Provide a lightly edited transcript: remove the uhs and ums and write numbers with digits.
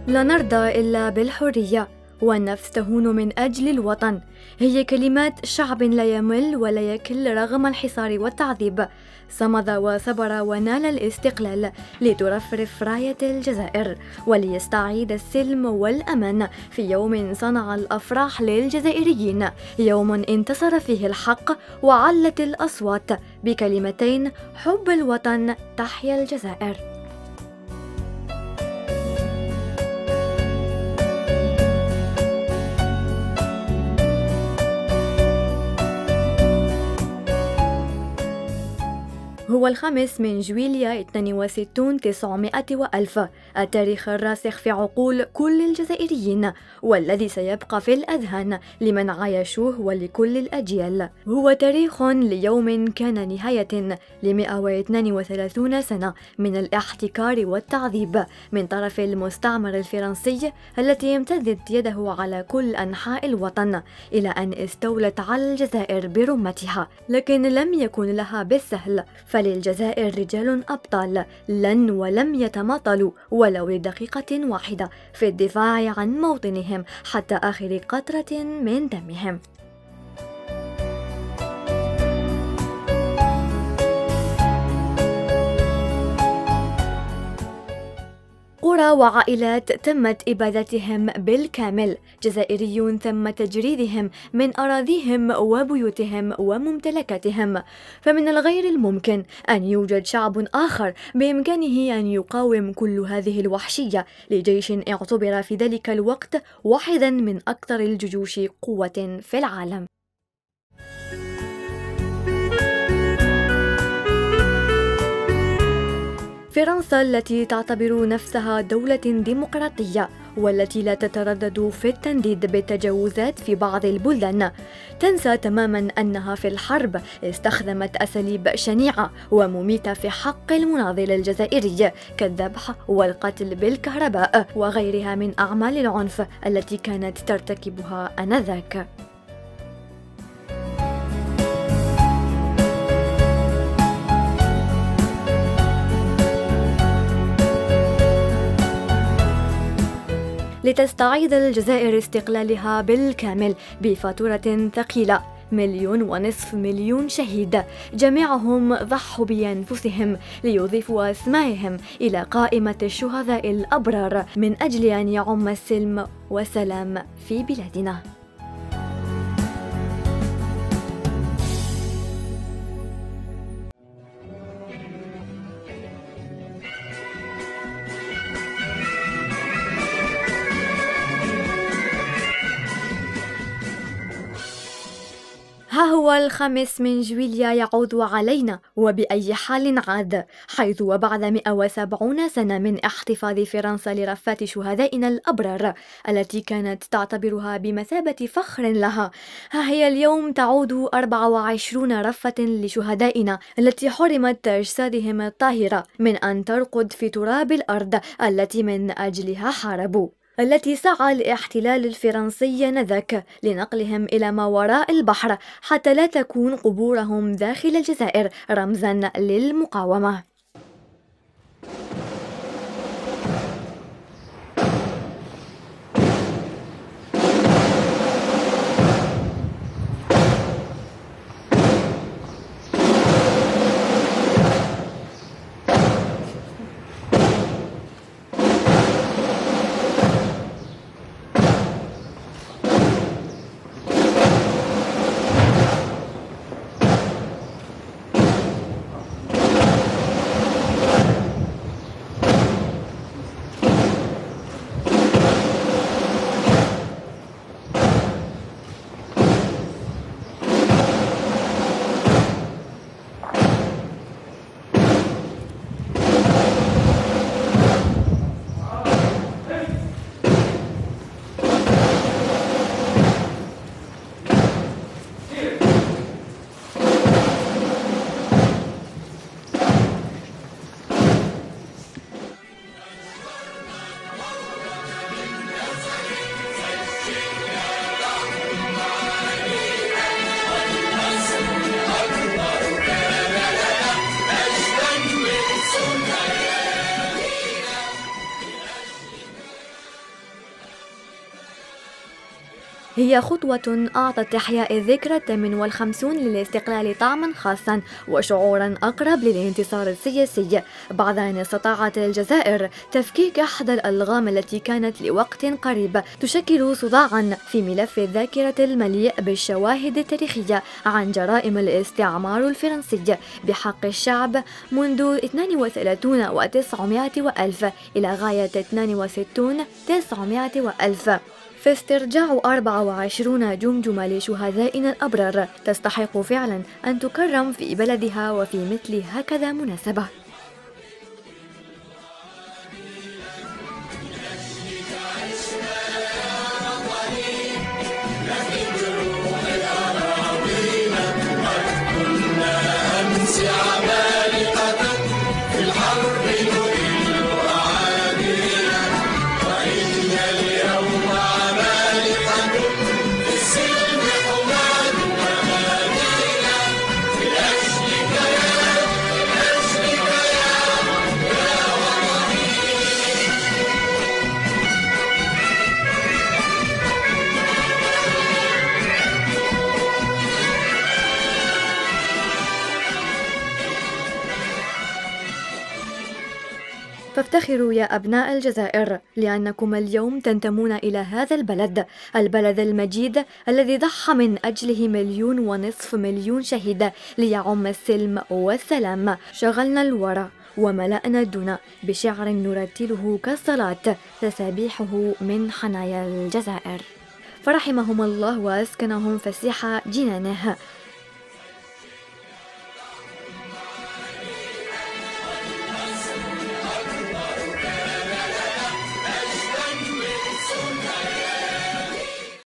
لا نرضى إلا بالحرية، والنفس تهون من أجل الوطن. هي كلمات شعب لا يمل ولا يكل رغم الحصار والتعذيب. صمد وصبر ونال الاستقلال لترفرف راية الجزائر وليستعيد السلم والأمان في يوم صنع الأفراح للجزائريين، يوم انتصر فيه الحق وعلت الأصوات بكلمتين: حب الوطن، تحيا الجزائر. هو 5 جويلية 62 900 وألف، التاريخ الراسخ في عقول كل الجزائريين والذي سيبقى في الأذهان لمن عايشوه ولكل الأجيال. هو تاريخ ليوم كان نهاية ل 132 سنة من الاحتكار والتعذيب من طرف المستعمر الفرنسي التي امتدت يده على كل أنحاء الوطن إلى أن استولت على الجزائر برمتها. لكن لم يكن لها بالسهل، فللجزائر رجال أبطال لن ولم يتماطلوا ولو لدقيقة واحدة في الدفاع عن موطنهم حتى آخر قطرة من دمهم. قرى وعائلات تمت إبادتهم بالكامل، جزائريون تم تجريدهم من أراضيهم وبيوتهم وممتلكاتهم. فمن الغير الممكن أن يوجد شعب آخر بإمكانه أن يقاوم كل هذه الوحشية لجيش اعتبر في ذلك الوقت واحدا من أكثر الجيوش قوة في العالم. فرنسا التي تعتبر نفسها دولة ديمقراطية والتي لا تتردد في التنديد بالتجاوزات في بعض البلدان، تنسى تماما أنها في الحرب استخدمت أساليب شنيعة ومميتة في حق المناضل الجزائري كالذبح والقتل بالكهرباء وغيرها من أعمال العنف التي كانت ترتكبها آنذاك. لتستعيد الجزائر استقلالها بالكامل بفاتورة ثقيلة، 1.5 مليون شهيد جميعهم ضحوا بأنفسهم ليضيفوا أسمائهم إلى قائمة الشهداء الأبرار من أجل أن يعم السلم والسلام في بلادنا. ها هو 5 جويلية يعود علينا، وبأي حال عاد، حيث وبعد 170 سنة من احتفاظ فرنسا لرفات شهدائنا الأبرار التي كانت تعتبرها بمثابة فخر لها، ها هي اليوم تعود 24 رفة لشهدائنا التي حرمت أجسادهم الطاهرة من أن ترقد في تراب الأرض التي من أجلها حاربوا، التي سعى الاحتلال الفرنسي آنذاك لنقلهم إلى ما وراء البحر حتى لا تكون قبورهم داخل الجزائر رمزا للمقاومة. هي خطوة أعطت إحياء الذكرى 58 للاستقلال طعما خاصا وشعورا أقرب للانتصار السياسي، بعد أن استطاعت الجزائر تفكيك أحد الألغام التي كانت لوقت قريب تشكل صداعا في ملف الذاكرة المليء بالشواهد التاريخية عن جرائم الاستعمار الفرنسي بحق الشعب منذ 32 و900 وألف إلى غاية 62 900 وألف. فاسترجاع 24 جمجمة لشهدائنا الأبرار تستحق فعلا أن تكرم في بلدها وفي مثل هكذا مناسبة. فافتخروا يا أبناء الجزائر لأنكم اليوم تنتمون إلى هذا البلد المجيد الذي ضحى من أجله 1.5 مليون شهيد ليعم السلم والسلام. شغلنا الورى وملأنا الدنا بشعر نرتله كالصلاة تسابيحه من حنايا الجزائر، فرحمهم الله وأسكنهم فسيح جنانه.